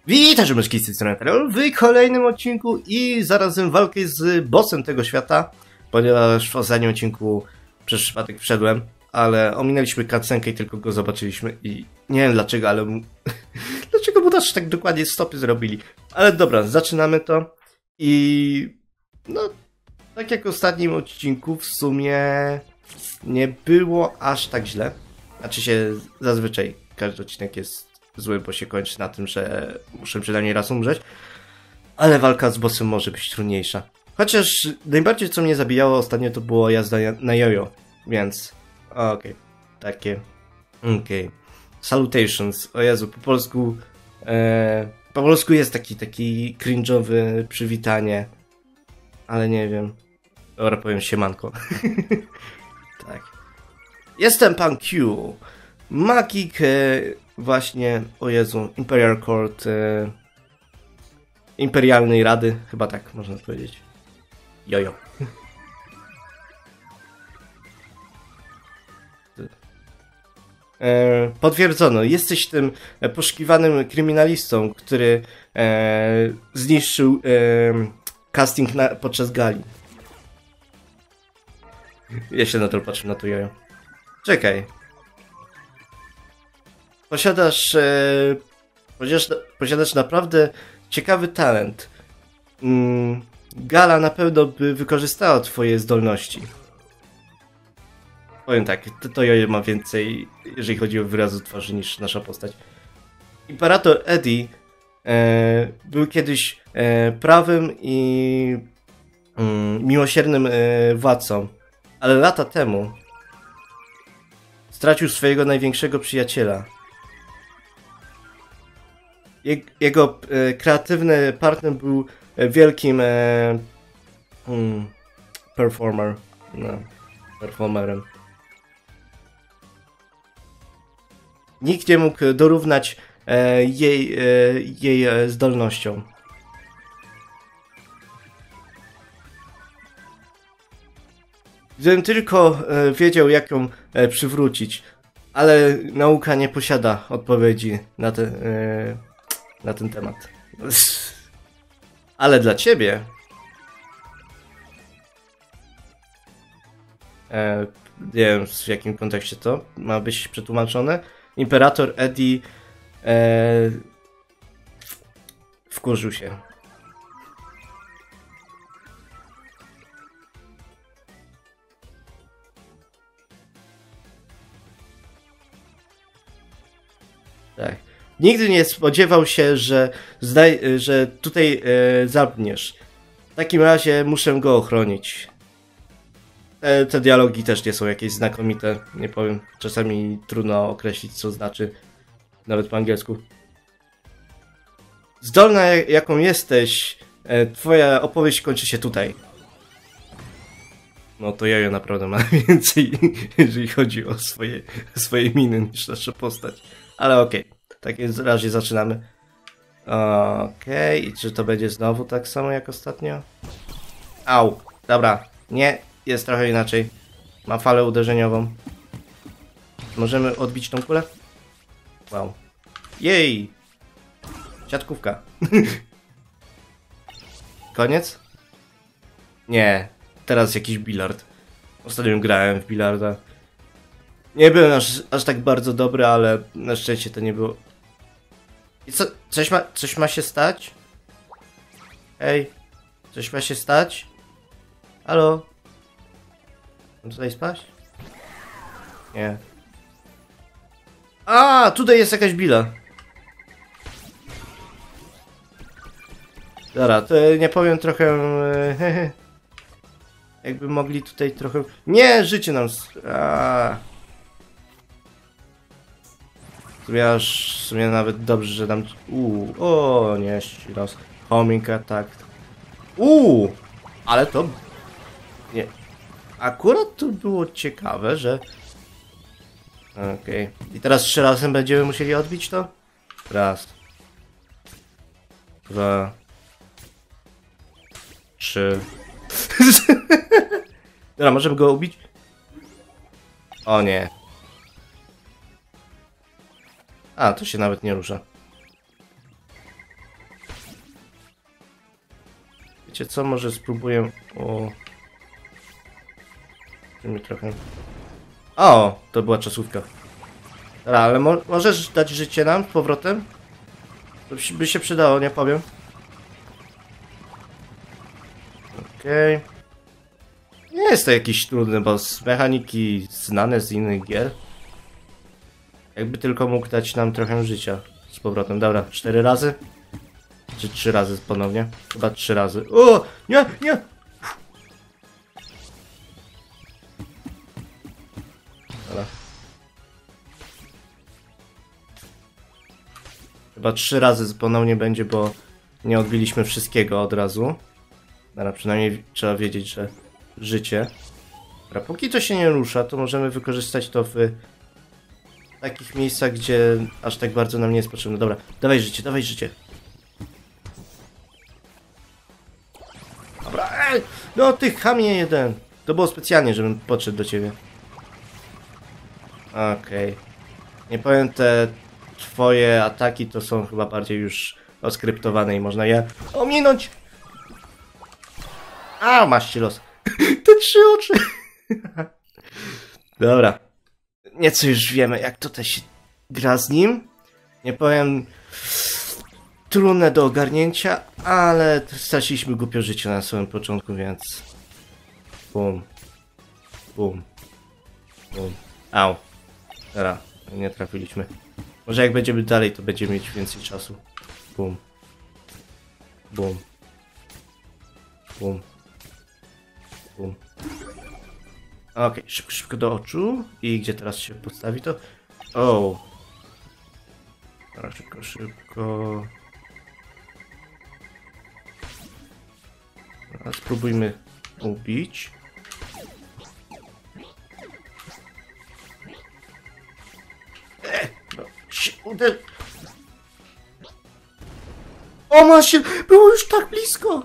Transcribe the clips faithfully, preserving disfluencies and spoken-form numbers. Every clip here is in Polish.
Witajcie myszki z tej strony Karol w kolejnym odcinku i zarazem walkę z bossem tego świata, ponieważ w ostatnim odcinku przez przypadek wszedłem, ale ominęliśmy cutscenkę i tylko go zobaczyliśmy i nie wiem dlaczego, ale dlaczego mu też tak dokładnie stopy zrobili. Ale dobra, zaczynamy to i no, tak jak w ostatnim odcinku w sumie nie było aż tak źle. Znaczy się zazwyczaj każdy odcinek jest zły, bo się kończy na tym, że muszę przynajmniej raz umrzeć. Ale walka z bossem może być trudniejsza. Chociaż najbardziej co mnie zabijało ostatnio to było jazda na jojo. Więc okej, okay. Takie okej. Okay. Salutations. O Jezu, po polsku e, po polsku jest taki taki cringe'owy przywitanie. Ale nie wiem. Dobra, powiem siemanko. Tak. Jestem pan Q. Magik e, właśnie, o Jezu, Imperial Court e, Imperialnej Rady, chyba tak można powiedzieć. Jojo. E, potwierdzono, jesteś tym poszukiwanym kryminalistą, który e, zniszczył e, casting na, podczas gali. Ja się na to patrzę, na to jojo. Czekaj. Posiadasz, e, posiadasz, posiadasz naprawdę ciekawy talent. Mm, Gala na pewno by wykorzystała twoje zdolności. Powiem tak, to, to jojo ma więcej, jeżeli chodzi o wyrazy twarzy, niż nasza postać. Imperator Eddie e, był kiedyś e, prawym i mm, miłosiernym e, władcą, ale lata temu stracił swojego największego przyjaciela. Jego e, kreatywny partner był wielkim e, hmm, performer, no, performerem. Nikt nie mógł dorównać e, jej, e, jej zdolnościom. Gdybym tylko e, wiedział, jak ją e, przywrócić, ale nauka nie posiada odpowiedzi na te, e, na ten temat. Ale dla ciebie e, nie wiem w jakim kontekście to ma być przetłumaczone. Imperator Eddie e, wkurzył się. Tak. Nigdy nie spodziewał się, że, zdaj, że tutaj e, zabniesz. W takim razie muszę go ochronić. E, te dialogi też nie są jakieś znakomite. Nie powiem, czasami trudno określić, co znaczy. Nawet po angielsku. Zdolna jaką jesteś, e, twoja opowieść kończy się tutaj. No to jojo naprawdę ma więcej, jeżeli chodzi o swoje, swoje miny, niż nasza postać. Ale okej. Okay. W takim razie zaczynamy. Okej, okay. I czy to będzie znowu tak samo jak ostatnio? Au, dobra, nie, jest trochę inaczej. Ma falę uderzeniową. Możemy odbić tą kulę? Wow. Jej! Siatkówka. Koniec? Nie, teraz jakiś bilard. Ostatnio grałem w bilarda. Nie byłem aż, aż tak bardzo dobry, ale na szczęście to nie było. I co? Coś ma, coś ma się stać? Ej, coś ma się stać? Halo? Mam tutaj spać? Nie. A, tutaj jest jakaś bila. Dobra, to nie powiem trochę... Hehe. Jakby mogli tutaj trochę... Nie, życie nam... A. W sumie, aż, w sumie nawet dobrze, że dam... Uuu, o nie, los. Homing attack. Uuu, ale to... Nie. Akurat to było ciekawe, że... Okej. Okay. I teraz trzy razy będziemy musieli odbić to? Raz. Dwa. Trzy. Dobra, możemy go ubić? O nie. A, to się nawet nie rusza. Wiecie co, może spróbuję... O... Mi trochę... O! To była czasówka. Dobra, ale mo możesz dać życie nam z powrotem? To by się przydało, nie powiem. Okej. Okay. Nie jest to jakiś trudny boss. Mechaniki znane z innych gier. Jakby tylko mógł dać nam trochę życia z powrotem. Dobra, cztery razy? Czy trzy razy ponownie? Chyba trzy razy. O! Nie, nie! Dobra. Chyba trzy razy ponownie będzie, bo nie odbiliśmy wszystkiego od razu. Dobra, przynajmniej trzeba wiedzieć, że życie. Dobra, póki to się nie rusza, to możemy wykorzystać to w takich miejscach, gdzie aż tak bardzo nam nie jest potrzebne. Dobra, dawaj życie, dawaj życie. Dobra, ej! No ty chamie jeden. To było specjalnie, żebym podszedł do ciebie. Okej. Okay. Nie powiem, te twoje ataki to są chyba bardziej już oskryptowane i można je ominąć. A, masz ci los. Te trzy oczy. Dobra. Nieco już wiemy, jak tutaj się gra z nim. Nie powiem, trudne do ogarnięcia, ale straciliśmy głupio życie na samym początku, więc... Bum. Bum. Bum. Au. Dobra, nie trafiliśmy. Może jak będziemy dalej, to będziemy mieć więcej czasu. Bum. Bum. Bum. Bum. Okej, okay, szybko, szybko do oczu. I gdzie teraz się podstawi to? O. Dobra, szybko, szybko. Dobra, spróbujmy ubić. E, no, się uder... O, masie! Było już tak blisko!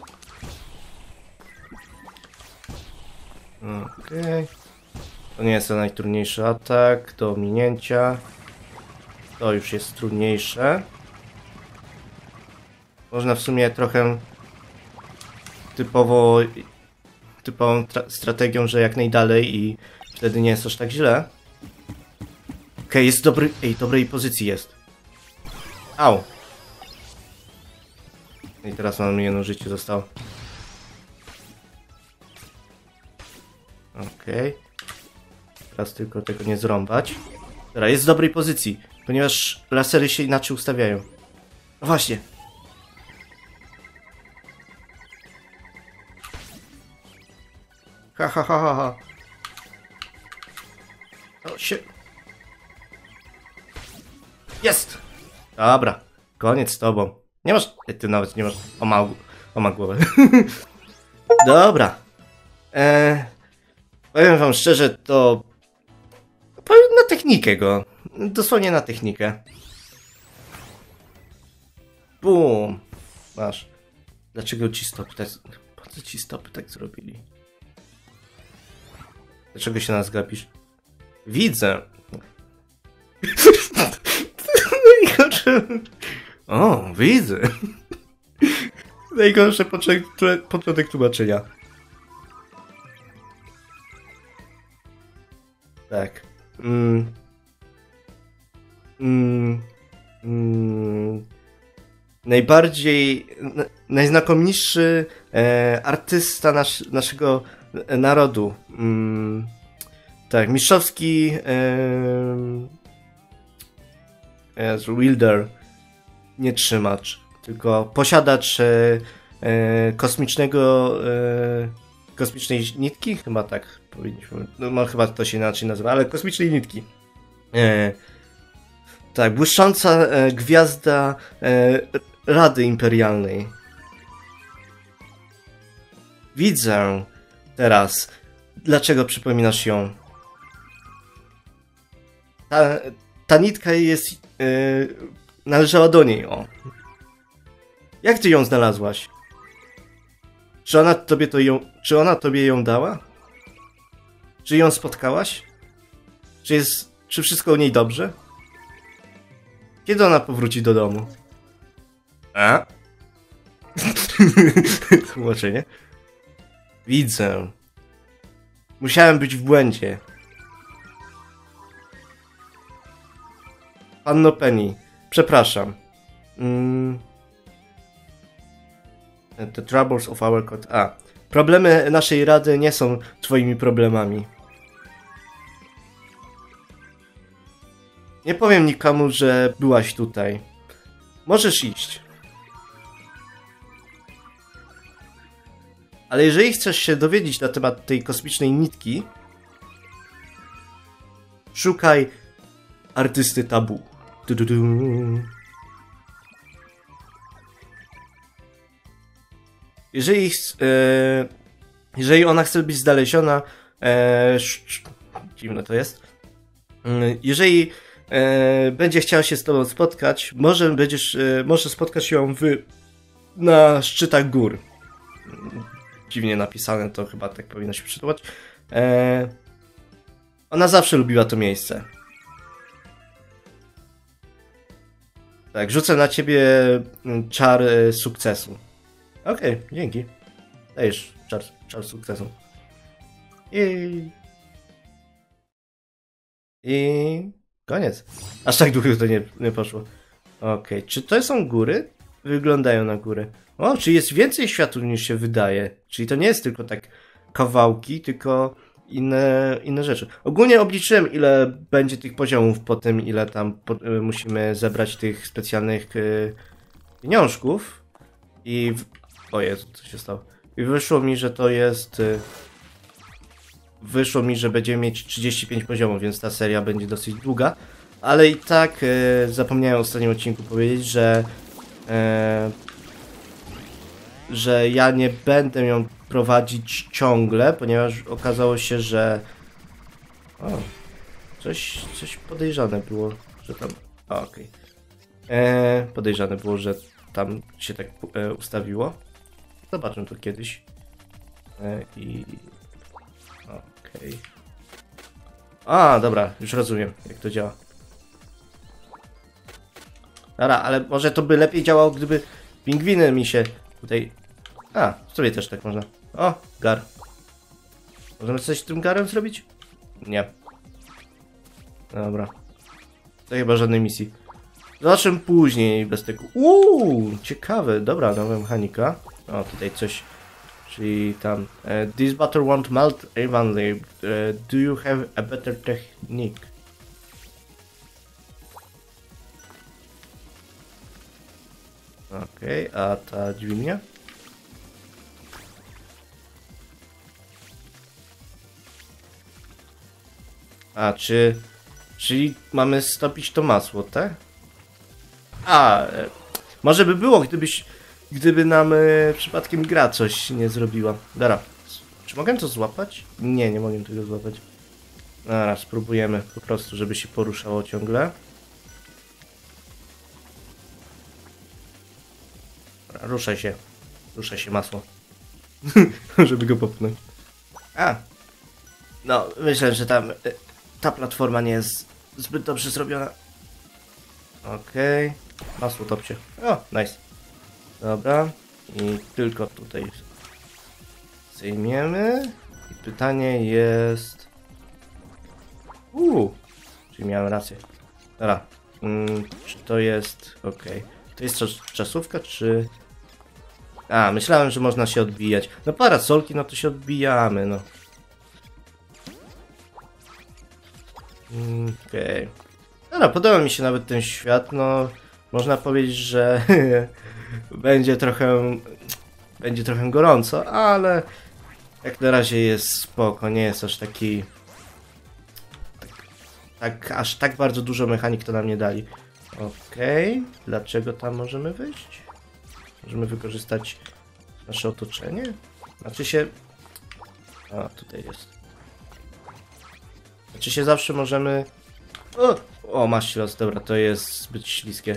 Okej. Okay. To nie jest to najtrudniejszy atak do ominięcia. To już jest trudniejsze. Można w sumie trochę typowo typową strategią, że jak najdalej i wtedy nie jest aż tak źle. Okej, okay, jest dobry... Ej, dobrej pozycji jest. Au. I teraz mam jedno życie zostało. Okej. Okay. Teraz tylko tego nie zrąbać. Dobra, jest w dobrej pozycji, ponieważ lasery się inaczej ustawiają. No właśnie. Ha, ha, ha, ha, ha. O, się... Jest! Dobra, koniec z tobą. Nie masz... Ty nawet nie masz... O, ma, o, ma głowę. Dobra. Eee, powiem wam szczerze, to... Powiem na technikę go. Dosłownie na technikę. Bum. Masz. Dlaczego ci stopy tak... Po co ci stopy tak zrobili? Dlaczego się nas gapisz? Widzę. Najgorsze... O, widzę. Najgorsze początek tłumaczenia. Tak. Mm. Mm. Mm. Najbardziej, na, najznakomitszy e, artysta nas, naszego narodu. Mm. Tak, mistrzowski e, Wielder. Nie trzymacz, tylko posiadacz e, e, kosmicznego e, kosmicznej nitki? Chyba tak powinniśmy. No chyba to się inaczej nazywa, ale kosmicznej nitki. E, tak, błyszcząca e, gwiazda e, Rady Imperialnej. Widzę teraz, dlaczego przypominasz ją. Ta, ta nitka jest... E, należała do niej, o. Jak ty ją znalazłaś? Czy ona tobie to ją... Czy ona tobie ją dała? Czy ją spotkałaś? Czy jest... Czy wszystko u niej dobrze? Kiedy ona powróci do domu? A? Tłumaczenie. Widzę. Musiałem być w błędzie. Panno Penny, przepraszam. Mm. The troubles of our court. A. Problemy naszej rady nie są twoimi problemami. Nie powiem nikomu, że byłaś tutaj. Możesz iść. Ale jeżeli chcesz się dowiedzieć na temat tej kosmicznej nitki, szukaj artysty tabu. Du, du, du. Jeżeli, e, jeżeli ona chce być znaleziona, e, dziwne to jest, jeżeli e, będzie chciała się z tobą spotkać, może będziesz, e, może spotkać ją w, na szczytach gór. Dziwnie napisane, to chyba tak powinno się przeczytać. E, ona zawsze lubiła to miejsce. Tak, rzucę na ciebie czar e, sukcesu. Okej, okay, dzięki. Dajesz czar, czar sukcesu. I... I... Koniec. Aż tak długo to nie, nie poszło. Okej, okay. Czy to są góry? Wyglądają na góry. O, czy jest więcej światów niż się wydaje. Czyli to nie jest tylko tak kawałki, tylko inne, inne rzeczy. Ogólnie obliczyłem, ile będzie tych poziomów po tym, ile tam po, y, musimy zebrać tych specjalnych y, pieniążków. I... W... O Jezu, co się stało? I wyszło mi, że to jest... Y, wyszło mi, że będziemy mieć trzydzieści pięć poziomów, więc ta seria będzie dosyć długa. Ale i tak y, zapomniałem w ostatnim odcinku powiedzieć, że... Y, że ja nie będę ją prowadzić ciągle, ponieważ okazało się, że... O, coś, coś podejrzane było, że tam... Okej. Okay. E, podejrzane było, że tam się tak e, ustawiło. Zobaczę to kiedyś. E, I... Okej. Okay. A, dobra, już rozumiem, jak to działa. Dobra, ale może to by lepiej działało, gdyby pingwiny mi się tutaj... A, sobie też tak można. O, gar. Możemy coś z tym garem zrobić? Nie. Dobra. To chyba żadnej misji. Zobaczymy później bez tego. Uuu, ciekawe. Dobra, nowa mechanika. O, tutaj coś. Czyli tam. Uh, this butter won't melt evenly. Uh, do you have a better technique? Okej, okay, a ta dźwignia? A, czy... Czyli mamy stopić to masło, tak? A, e, może by było, gdybyś... Gdyby nam e, przypadkiem gra coś nie zrobiła. Dobra, czy mogę to złapać? Nie, nie mogę tego złapać. Dobra, spróbujemy po prostu, żeby się poruszało ciągle. Dobra, ruszaj się. Ruszaj się, masło. Żeby go popchnąć. A! No, myślę, że tam... E, ta platforma nie jest zbyt dobrze zrobiona. Okej. Okay. Masło topcie. O, nice. Dobra. I tylko tutaj zdejmiemy. I pytanie jest... Uuu. Czyli miałem rację. Dobra. Hmm, czy to jest... Okej. Okay. To jest czasówka, czy... A, myślałem, że można się odbijać. No parasolki, no to się odbijamy, no. Okej. Okay. Dobra, podoba mi się nawet ten świat, no można powiedzieć, że będzie trochę będzie trochę gorąco, ale jak na razie jest spoko, nie jest aż taki tak, tak aż tak bardzo dużo mechanik to nam nie dali. Okej, okay. Dlaczego tam możemy wyjść? Możemy wykorzystać nasze otoczenie? Znaczy się... A, tutaj jest. Czy się zawsze możemy... O, o masz los, dobra, to jest zbyt śliskie.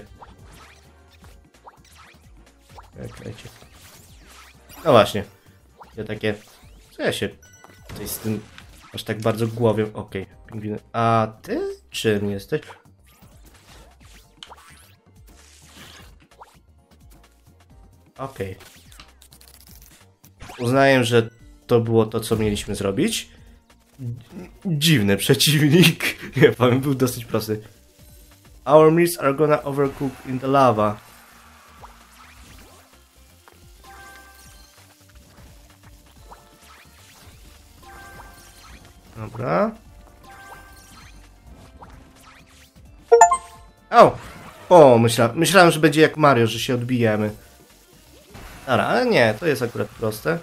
Czekajcie. No właśnie. Ja takie... Co ja się tutaj z tym aż tak bardzo głowią... Okej, okay, pingwiny. A ty czym jesteś? Okej. Okay. Uznaję, że to było to, co mieliśmy zrobić. Dziwny przeciwnik. Nie powiem, był dosyć prosty. Our meats are gonna overcook in the lava. Dobra. O! O, myśla, myślałem, że będzie jak Mario, że się odbijemy. Dobra, ale nie, to jest akurat proste.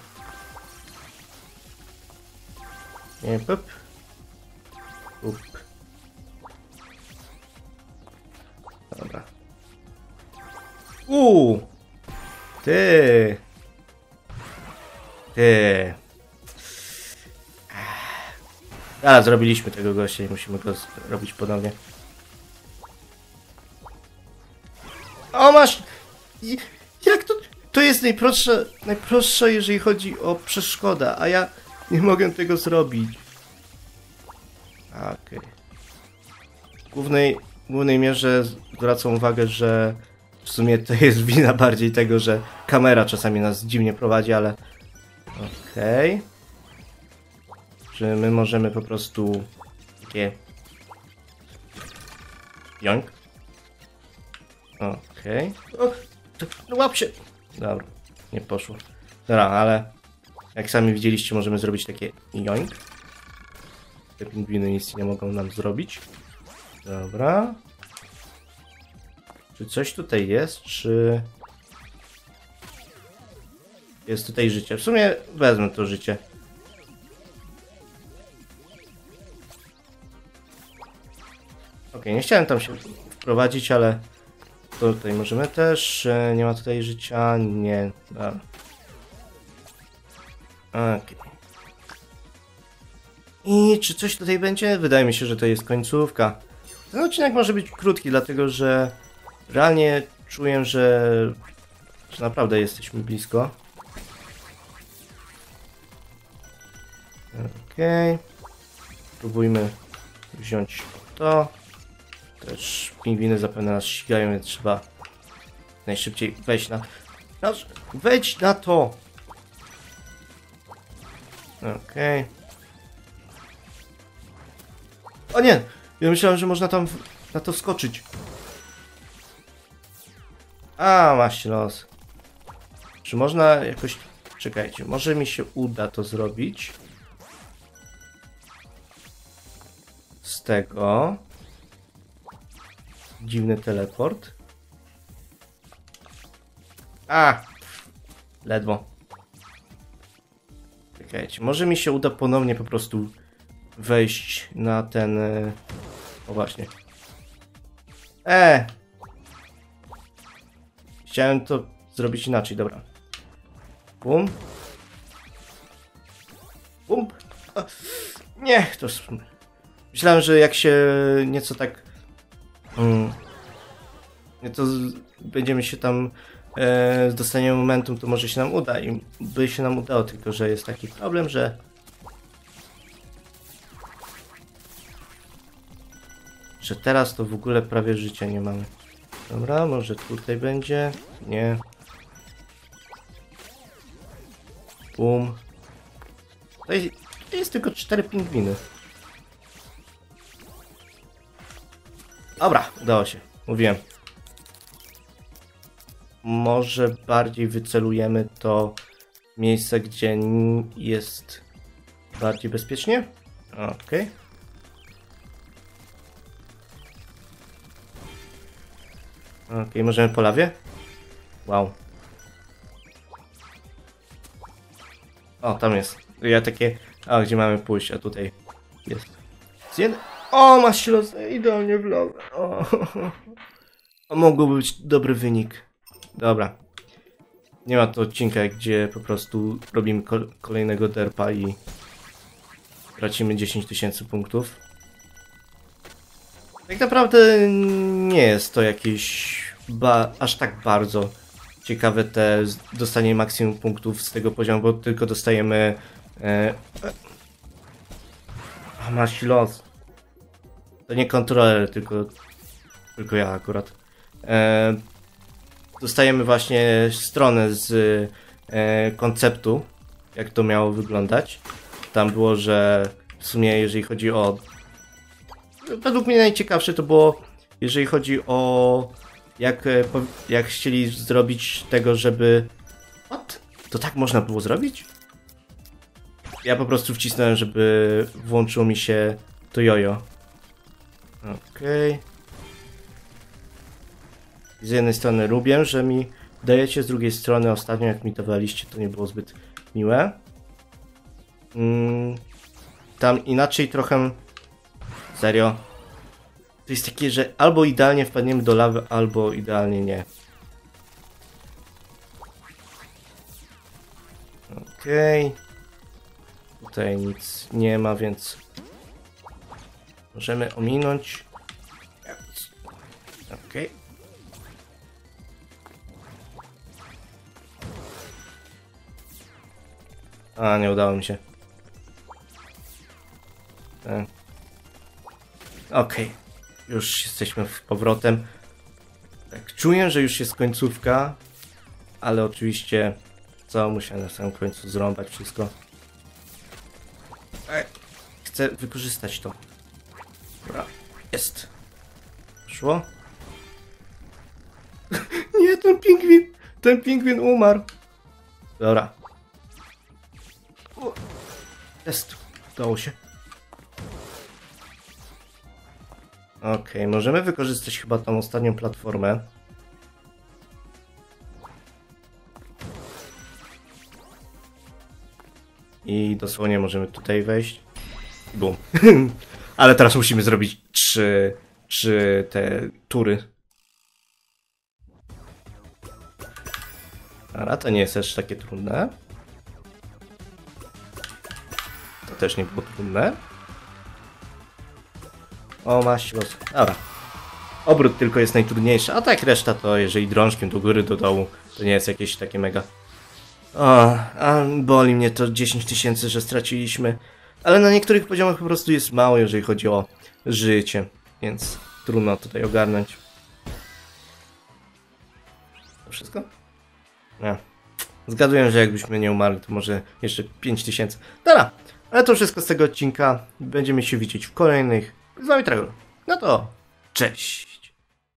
Nie, pup. Pup. Dobra. Uuu! Ty! Ty! A, zrobiliśmy tego gościa i musimy go zrobić ponownie. O, masz! Jak to? To jest najprostsze, najprostsze, jeżeli chodzi o przeszkodę, a ja nie mogę tego zrobić. Okej. Okay. W głównej, w głównej mierze zwracam uwagę, że w sumie to jest wina bardziej tego, że kamera czasami nas dziwnie prowadzi, ale... Okej. Okay. Czy my możemy po prostu... Takie... Joink. Okej. Okay. No łap się! Dobra, nie poszło. Dobra, ale... Jak sami widzieliście, możemy zrobić takie joink. Te pingwiny nic nie mogą nam zrobić. Dobra. Czy coś tutaj jest, czy... Jest tutaj życie. W sumie wezmę to życie. Ok, nie chciałem tam się wprowadzić, ale... Tutaj możemy też... Nie ma tutaj życia, nie... Dobra. Okej. Okay. I czy coś tutaj będzie? Wydaje mi się, że to jest końcówka. Ten odcinek może być krótki, dlatego że realnie czuję, że, że naprawdę jesteśmy blisko. Okej. Okay. Spróbujmy wziąć to. Też pingwiny zapewne nas ścigają, więc trzeba najszybciej wejść na... Wejdź na to! Okej. Okay. O nie! Ja myślałem, że można tam na to wskoczyć. A, masz los. Czy można jakoś... Czekajcie, może mi się uda to zrobić. Z tego. Dziwny teleport. A! Ledwo. Czekajcie, może mi się uda ponownie po prostu wejść na ten... O właśnie. E! Chciałem to zrobić inaczej, dobra. Bum. Bum. A, nie, to... Myślałem, że jak się nieco tak... Um, nieco z, będziemy się tam... E, dostaniemy momentum, to może się nam uda i by się nam udało, tylko że jest taki problem, że że teraz to w ogóle prawie życia nie mamy. Dobra, może tutaj będzie? Nie. Bum. Tutaj, tutaj jest tylko cztery pingwiny. Dobra, udało się. Mówiłem. Może bardziej wycelujemy to miejsce, gdzie jest bardziej bezpiecznie? Okej. Okay. Okej, okay, możemy po lawie? Wow. O, tam jest. Ja takie... A, gdzie mamy pójść? A tutaj jest. Zjed... O, masz się los... Idealnie w lawę. O. O, mogłoby być dobry wynik. Dobra. Nie ma to odcinka, gdzie po prostu robimy kol kolejnego derpa i tracimy dziesięć tysięcy punktów. Tak naprawdę nie jest to jakieś ba aż tak bardzo ciekawe te dostanie maksimum punktów z tego poziomu, bo tylko dostajemy... E A masz los. To nie kontroler, tylko, tylko ja akurat. E dostajemy właśnie stronę z e, konceptu, jak to miało wyglądać. Tam było, że w sumie jeżeli chodzi o... Według mnie najciekawsze to było, jeżeli chodzi o jak, jak chcieli zrobić tego, żeby... What? To tak można było zrobić? Ja po prostu wcisnąłem, żeby włączyło mi się to jojo. Okej. Okay. Z jednej strony lubię, że mi dajecie, z drugiej strony ostatnio jak mi dawaliście, to nie było zbyt miłe. Mm, tam inaczej trochę... Serio? To jest takie, że albo idealnie wpadniemy do lawy, albo idealnie nie. Okej. Okay. Tutaj nic nie ma, więc możemy ominąć. Okej. Okay. A, nie udało mi się. Tak. Okej. Okay. Już jesteśmy z powrotem. Tak, czuję, że już jest końcówka, ale oczywiście co, musiałem na samym końcu zrąbać wszystko. Ej, chcę wykorzystać to. Dobra, jest. Szło? Nie, ten pingwin! Ten pingwin umarł. Dobra. Jest. Udało się. Okej, okay, możemy wykorzystać chyba tą ostatnią platformę. I dosłownie możemy tutaj wejść. Bum. Ale teraz musimy zrobić trzy, trzy te tury. Ale to nie jest też takie trudne. To też nie było trudne. O, maść los. Dobra. Obrót tylko jest najtrudniejszy, a tak reszta to jeżeli drążkiem do góry, do dołu, to nie jest jakieś takie mega. O, a boli mnie to dziesięć tysięcy, że straciliśmy. Ale na niektórych poziomach po prostu jest mało, jeżeli chodzi o życie. Więc trudno tutaj ogarnąć. To wszystko? Nie. Zgaduję, że jakbyśmy nie umarli, to może jeszcze pięć tysięcy. Dobra, ale to wszystko z tego odcinka. Będziemy się widzieć w kolejnych. Z wami Trevor. No to cześć.